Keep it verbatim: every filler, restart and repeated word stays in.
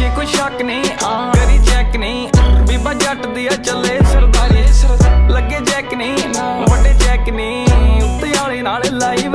जी कोई शक नहीं करी चेक नहीं बीबा जट दिया चले सरदारी लगे चेक नहीं बड़े चेक नहीं उत्ते आले नाल लाई